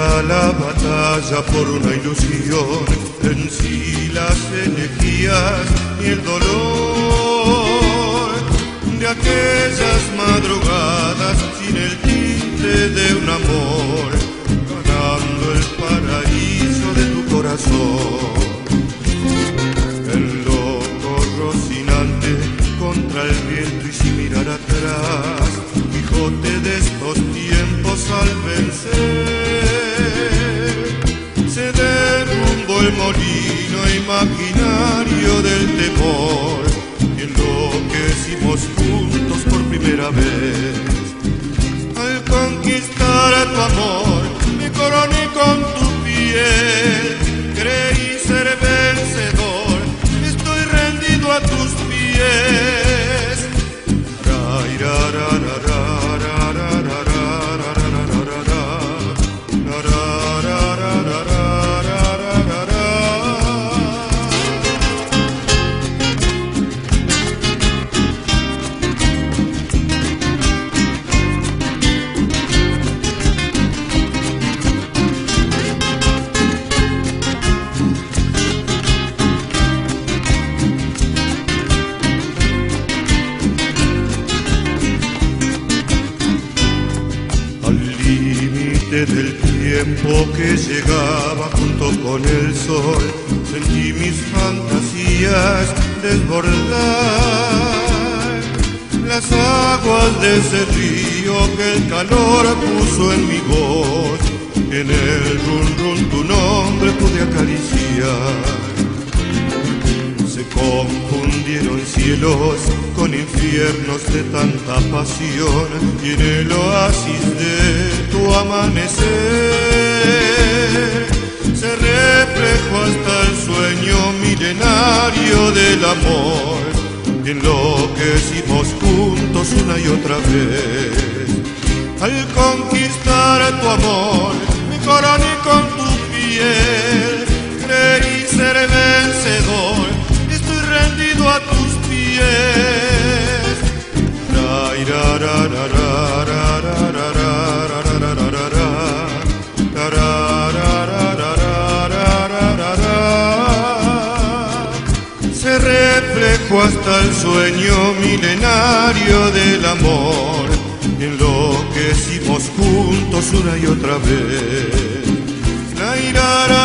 era la batalla por una ilusión, en sí las energías y el dolor de aquellas madrugadas sin el tinte de un amor, ganando el paraíso de tu corazón. El loco Rocinante contra el viento y sin mirar atrás, Quijote de estos tiempos al vencer, se derrumbó el molino imaginario del temor y enloquecimos juntos por primera vez. Al conquistar a tu amor, me coroné con tu piel, creí ser vencedor, estoy rendido a tus pies. Del tiempo que llegaba junto con el sol, sentí mis fantasías desbordar las aguas de ese río que el calor puso en mi voz. En el run run tu nombre pude acariciar. Se confundieron cielos con infiernos de tanta pasión, y en el oasis de tu amanecer se reflejó hasta el sueño milenario del amor. Enloquecimos juntos una y otra vez. Al conquistar tu amor, me coroné con tu piel, creí ser vencedor, estoy rendido a tus pies. Se reflejó hasta el sueño milenario del amor, enloquecimos juntos una y otra vez. La irara